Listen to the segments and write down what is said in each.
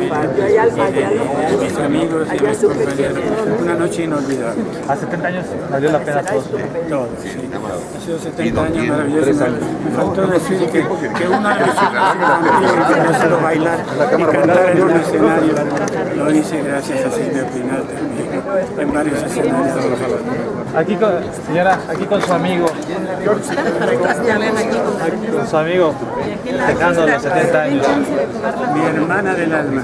familia, a mis amigos y a mis compañeros. Una noche inolvidable. A 70 años valió la pena todo. Todo, sí. Ha sido 70 años maravillosos. Me faltó decir que una de mis hijas infantiles quería solo bailar y cantar en un escenario. Lo hice gracias a Silvia Pinal también, en varios escenarios. Aquí con, señora, aquí con su amigo. Con su amigo, festejando los 70 años. Mi hermana del alma.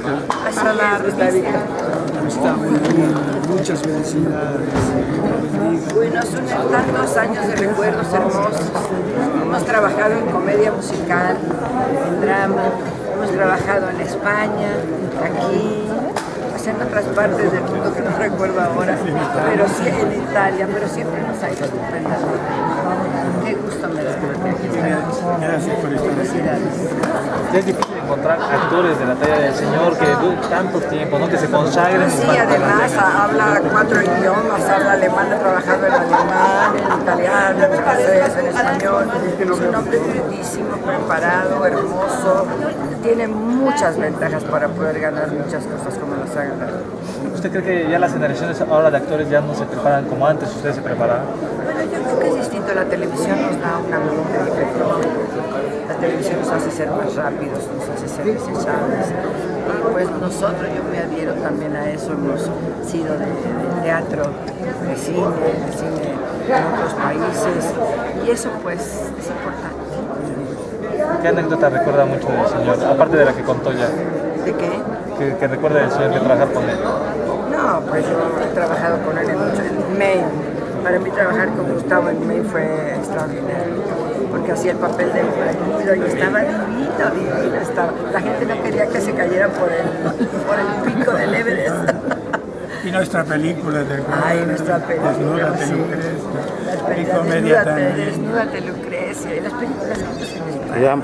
Está muy bien, muchas felicidades. Bueno, son tantos años de recuerdos hermosos. Hemos trabajado en comedia musical, en drama, hemos trabajado en España, aquí, pues en otras partes del mundo que no recuerdo ahora, pero sí en Italia, pero siempre nos ha ido estupendamente. Qué gusto me da. Gracias por estar aquí. Es difícil encontrar actores de la talla del señor que duren tanto tiempo, ¿no? Que se consagren. Sí, además habla 4 idiomas, habla alemán, ha trabajado en alemán, en italiano, en francés, en español. Es un hombre eruditísimo, preparado, hermoso, tiene muchas ventajas para poder ganar muchas cosas como las ha ganado. ¿Usted cree que ya las generaciones ahora de actores ya no se preparan como antes ustedes se preparaban? Bueno, yo creo que es distinto, la televisión nos da una mente diferente. La televisión nos hace ser más rápidos, nos hace ser desechables. Y pues nosotros, yo me adhiero también a eso, hemos sido de teatro, de cine en otros países, y eso pues es importante. ¿Qué anécdota recuerda mucho del señor, aparte de la que contó ya? ¿De qué? Que recuerda del señor de trabajar con él. No, pues yo he trabajado con él en Maine. Para mí trabajar con Gustavo en Maine fue extraordinario, porque hacía el papel del marido y estaba divino estaba. La gente no quería que se cayera por el pico del Everest. Y nuestra película de nuestra película, Desnúdate, sí. Lucrecia. Y comedia también. Desnúdate, Lucrecia. Y las películas que hacen en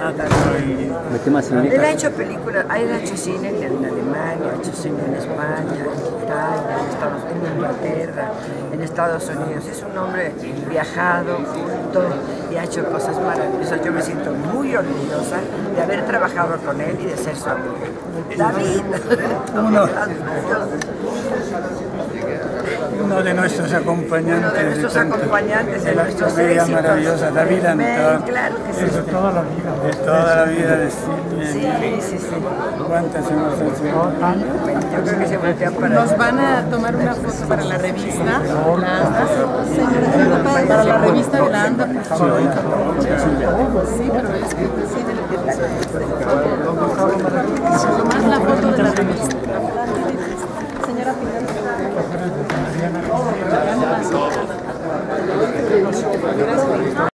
¿De Él ha hecho películas, él ha hecho cine en Alemania, ha hecho cine en España, en Italia, en Inglaterra, en Estados Unidos. Es un hombre viajado, culto y ha hecho cosas maravillosas. Yo me siento muy orgullosa de haber trabajado con él y de ser su amigo. David. Uno de nuestros acompañantes. De nuestra comedia maravillosa, David Antón. Claro que sí. De toda la vida de Silvia. Sí. ¿Cuántas hemos hecho? Yo creo que se voltean para Nos van a tomar una foto para la revista, la ANDA, para la revista de la ANDA. Sí, pero es que sí, tomar la foto de la revista. Señora Pinal.